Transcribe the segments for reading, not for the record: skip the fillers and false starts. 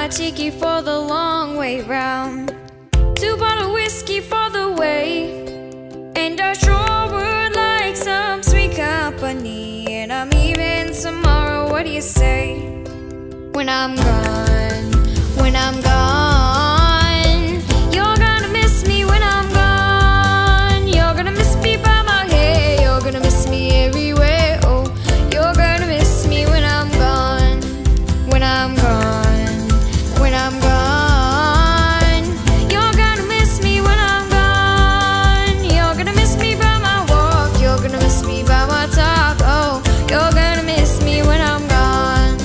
my ticket for the long way round. 2 bottle whiskey for the way, and I sure would like some sweet company. And I'm leaving tomorrow, what do you say? When I'm gone, when I'm gone, you're gonna miss me when I'm gone. You're gonna miss me by my hair, you're gonna miss me everywhere. Oh, you're gonna miss me when I'm gone, when I'm gone, when I'm gone. You're gonna miss me when I'm gone. You're gonna miss me by my walk, you're gonna miss me by my talk. Oh, you're gonna miss me when I'm gone.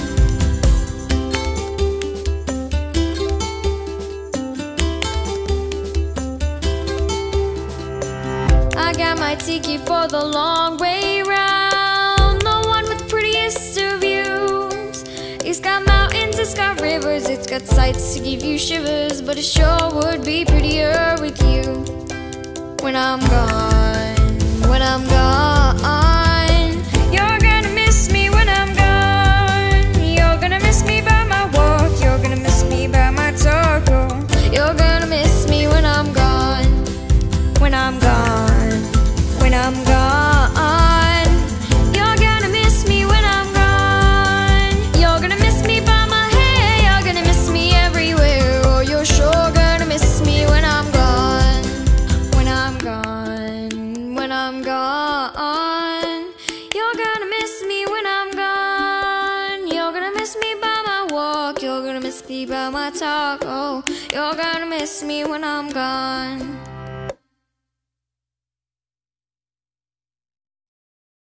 I got my ticket for the long way round, the one with the prettiest of views. It's got mountains, it's got rivers, it's got sights to give you shivers, but it sure would be prettier with you. When I'm gone, when I'm gone, you're gonna miss me when I'm gone. You're gonna miss me by my walk, you're gonna miss me by my talk. Oh, you're gonna miss me when I'm gone, when I'm gone, when I'm gone. You're gonna miss me when I'm gone. You're gonna miss me by my hair, you're gonna miss me everywhere. Oh, you're sure gonna miss me when I'm gone, when I'm gone, when I'm gone. You're gonna miss me when I'm gone. You're gonna miss me by my walk, you're gonna miss me by my talk. Oh, you're gonna miss me when I'm gone.